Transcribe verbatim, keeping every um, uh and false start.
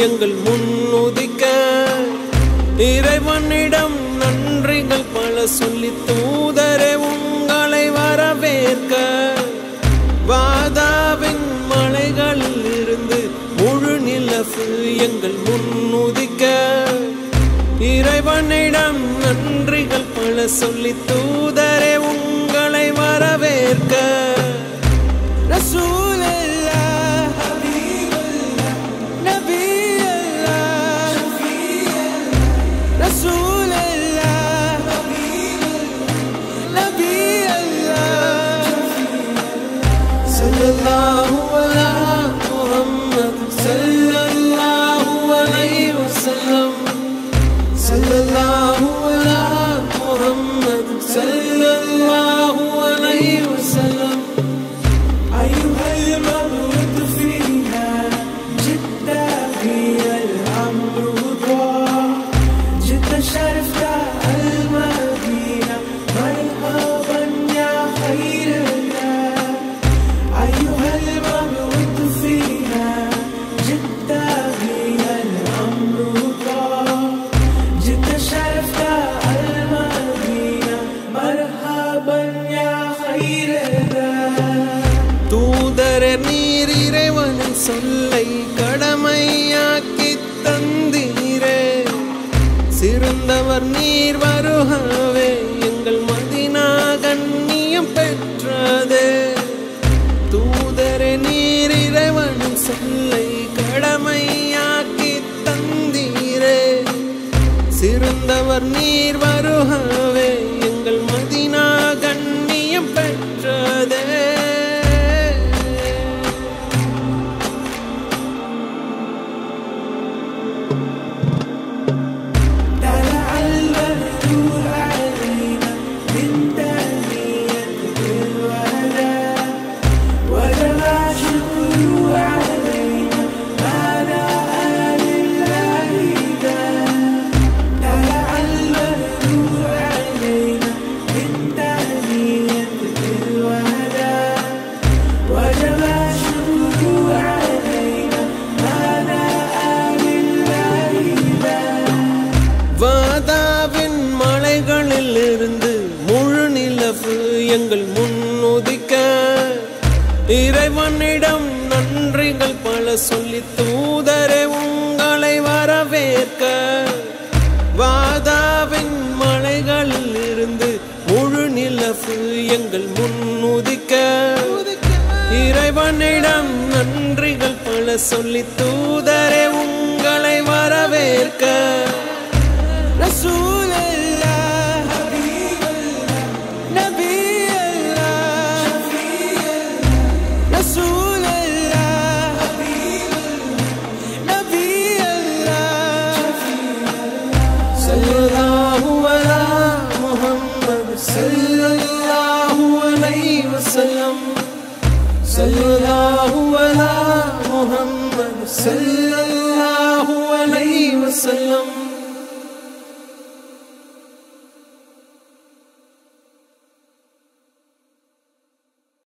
எங்கள் முன்னுதிக்க இறைவனிடம் நன்றிகள் பல சொல்லி தூதரே உங்களை வரவேற்க வாதாவின் மலைகளில் இருந்து முழு நிலவு எங்கள் முன்னுதிக்க இறைவனிடம் நன்றிகள் பல சொல்லி தூதரே உங்களை வரவேற்க ரசூலல்லாஹ் ஹபீபல்லாஹ் நபியல்லாஹ் ரசூலல்லாஹ் ஹபீபல்லாஹ் நபியல்லாஹ் ஸல்லல்லாஹு அலா முஹம்மத் ஸல்லல்லாஹு அலைஹி வஸல்லம் ஸல்லல்லாஹு அலா முஹம்மத் ஸல்லல்லாஹு அலைஹி வஸல்லம் أيها المبعوث فينا جئت هي الأمر ضاع جئت شرفت المدينة مرحبا يا خير الله أيها المبعوث فينا جئت هي الأمر ضاع جئت شرفت المدينة مرحبا يا خير الله தூதரே நீர் இறைவனின் சொல்லை கடமையாக்கி தந்தீரே சிறந்தவர் நீர் வருகவே எங்கள் மதீனா கண்ணியம் பெற்றதே தூதரே நீர் இறைவனின் சொல்லை கடமையாக்கி தந்தீரே சிறந்தவர் நீர் வருகவே எங்கள் மதீனா கண்ணியம் பெற்றதே வாதாவின் மலைகளில் இருந்து முழு நிலவு எங்கள் முன்னுதிக்க இறைவனிடம் நன்றிகள் பல சொல்லி தூதரே உங்களை வரவேற்க வாதாவின் மலைகளில் இருந்து முழு நிலவு எங்கள் முன்னுதிக்க இறைவனிடம் நன்றிகள் பல சொல்லி தூதரே உங்களை வரவேற்க ரசூலல்லாஹ் ஹபீபல்லாஹ் நபியல்லாஹ் ரசூலல்லாஹ் ஹபீபல்லாஹ் நபியல்லாஹ் ஸல்லல்லாஹு அலா முஹம்மத் ஸல்லல்லாஹு அலைஹி வஸல்லம் ஸல்லல்லாஹு அலா முஹம்மத் ஸல்லல்லாஹு